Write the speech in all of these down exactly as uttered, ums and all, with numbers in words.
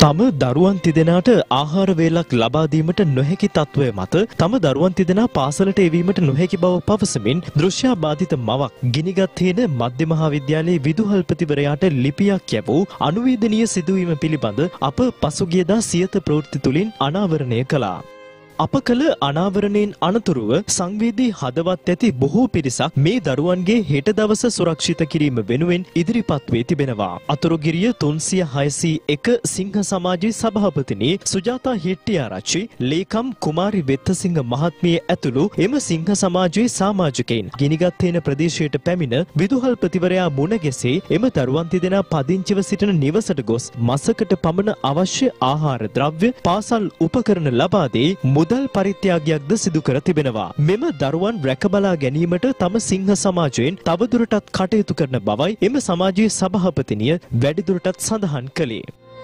තම දරුවන් තිදෙනාට ආහාර වේලක් ලබා දීමට නොහැකි තත්ත්වය මත තම දරුවන් තිදෙනා පාසලට එවීමට නොහැකි බව පවසමින් දෘශ්‍යාබාධිත මවක් ගිනිගත් හේන මධ්‍ය මහා විද්‍යාලයේ විදුහල්පතිවරයාට ලිපියක් යැවූ අනුවේදනීය සිදුවීම පිළිබඳ අප පසුගියදා සියත ප්‍රවෘත්ති තුලින් අනාවරණය කළා. අප කළ අනාවරණයෙන් අනතුරුව සංවේදී හදවත් ඇති බොහෝ පිරිසක් මේ දරුවන්ගේ හෙට දවස සුරක්ෂිත කිරීම වෙනුවෙන් ඉදිරිපත් වී තිබෙනවා. අතුරුගිරිය තුන්සිය හයසිය එක සිංහ සමාජයේ සභාපතිනි සුජාතා හෙට්ටිආරච්චි, ලේකම් කුමාරි වෙත්තසිංහ මහත්මිය ඇතුළු එම සිංහ සමාජයේ සමාජිකයින් ගිනිගත් හේන ප්‍රදේශයට පැමිණ විදුහල්පතිවරයා මුණ ගැසී එම දරුවන් තිදෙනා පදිංචිව සිටින නිවසට ගොස් මසකට පමණ අවශ්‍ය ආහාර ද්‍රව්‍ය පාසල් උපකරණ ලබා දී මුදල් පරිත්‍යාගයක්ද සිදු කර තිබෙනවා. මෙම දරුවන් රැකබලා ගැනීමට තම සිංහ සමාජයෙන් තවදුරටත් කටයුතු කරන බවයි එම සමාජයේ සභාපතිනිය වැඩිදුරටත් සඳහන් කළේ.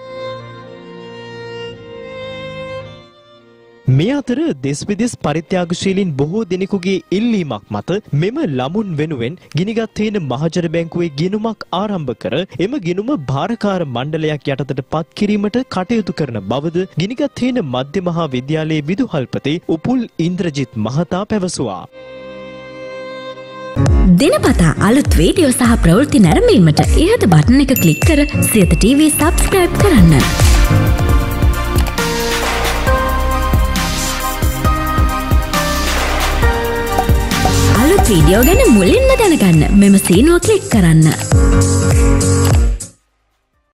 මේ අතර දෙස් විදෙස් පරිත්‍යාගශීලීන් බොහෝ දෙනෙකුගේ ඉල්ලීමක් මත මෙම ළමුන් වෙනුවෙන් ගිනිගත් හේන මහජන බැංකුවේ ගිණුමක් ආරම්භ කර එම ගිණුම භාරකාර මණ්ඩලයක් යටතට පත් කිරීමට කටයුතු කරන බවද ගිනිගත් හේන මධ්‍ය මහා විද්‍යාලයේ විදුහල්පති උපුල් ඉන්ද්‍රජිත් මහතා පැවසුවා. දිනපතා අලුත් වීඩියෝ සහ ප්‍රවෘත්ති නැරඹීමට ඉහත බටන් එක ක්ලික් කර සියත ටීවී සබ්ස්ක්‍රයිබ් කරන්න. අලුත් වීඩියෝ ගැන මුලින්ම දැනගන්න මෙම සීනුව ක්ලික් කරන්න.